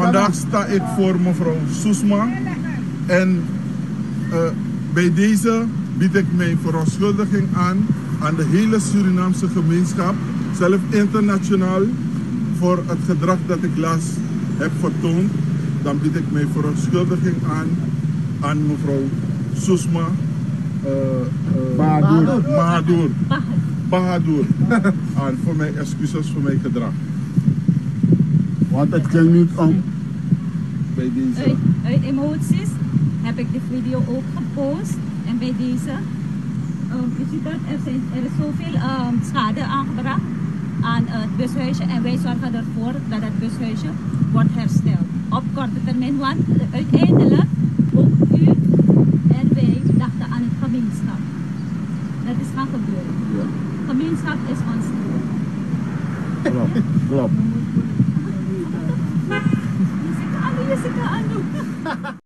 Vandaag sta ik voor mevrouw Soesma en bij deze bied ik mijn verontschuldiging aan de hele Surinaamse gemeenschap, zelf internationaal, voor het gedrag dat ik laatst heb vertoond. Dan bied ik mijn verontschuldiging aan mevrouw Soesma Bahadur aan voor mijn excuses voor mijn gedrag. Want het ging niet om. Bij deze. Uit emoties heb ik de video ook gepost en bij deze, je ziet dat er is zoveel schade aangebracht aan het bushuisje en wij zorgen ervoor dat het bushuisje wordt hersteld op korte termijn, want uiteindelijk ook u en wij dachten aan het gemeenschap. Dat is gaan gebeuren. Ja. Gemeenschap is ons doel. Klopt. Je zit aan,